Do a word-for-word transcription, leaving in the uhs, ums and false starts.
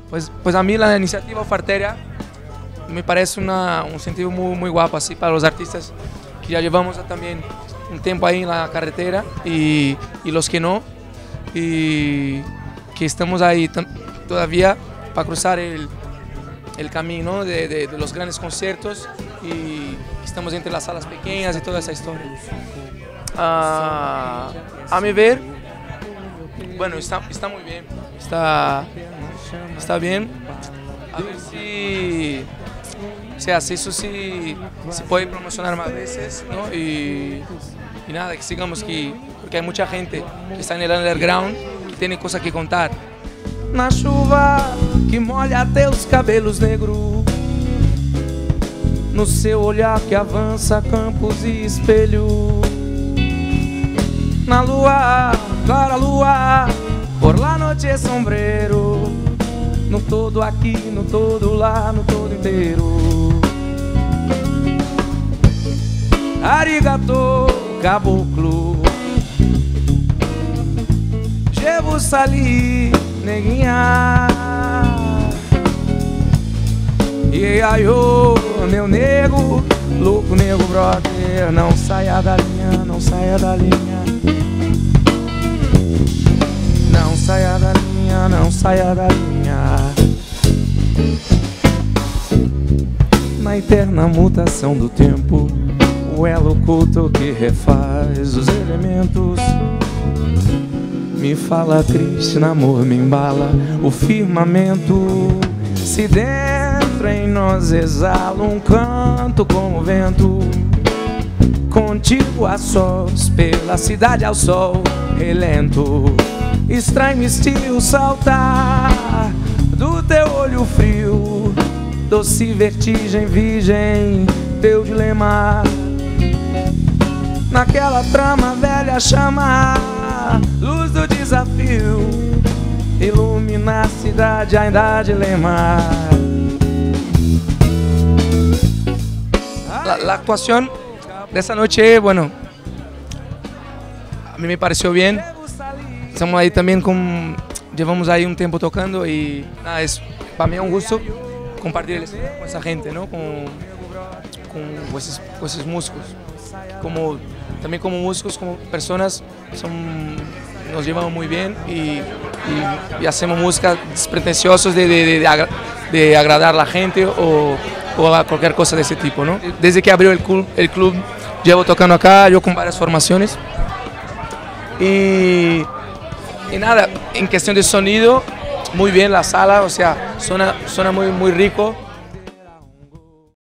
Pues, pues a mí la iniciativa Ofertaria me parece una, un sentido muy, muy guapo así para los artistas que ya llevamos también un tiempo ahí en la carretera y, y los que no, y que estamos ahí todavía para cruzar el, el camino de, de, de los grandes conciertos y estamos entre las salas pequeñas y toda esa historia. Uh, a mi ver, bueno, está, está muy bien, está, está bien. A ver si, o sea, si eso sí se puede promocionar más veces, ¿no? Y, y nada, que sigamos que, porque hay mucha gente que está en el underground que tiene cosas que contar. Na chuva que molha teus cabelos negros, no seu olhar que avança campos e espelho, na lua, clara lua, por la noche sombreiro, no todo aqui, no todo lá, no todo inteiro. Arigato, caboclo, je vous salue, neguinha. E aí, ô, meu nego, louco nego brother, não saia da linha, não saia da linha. Não saia da linha, não saia da linha. Na eterna mutação do tempo, o elo oculto que refaz os elementos. Me fala triste, namor me embala o firmamento. Se dentro em nós exala um canto como vento, contigo a sós, pela cidade ao sol relento. Estranho estilo saltar do teu olho frio, doce vertigem virgem, teu dilema. Naquela trama velha chama, luz do desafio, ilumina a cidade, ainda dilema. La, la actuación de esa noche, bueno, a mí me pareció bien. Estamos ahí también con, llevamos ahí un tiempo tocando y nada, es, para mí es un gusto compartir el escenario con esa gente, ¿no? Con, con pues, pues músicos, como, también como músicos, como personas, son, nos llevamos muy bien y, y, y hacemos música despretenciosos de, de, de, de, agra, de agradar a la gente o, o a cualquier cosa de ese tipo, ¿no? Desde que abrió el club, el club llevo tocando acá, yo con varias formaciones y... Y nada, en cuestión de sonido, muy bien la sala, o sea, suena, suena muy, muy rico.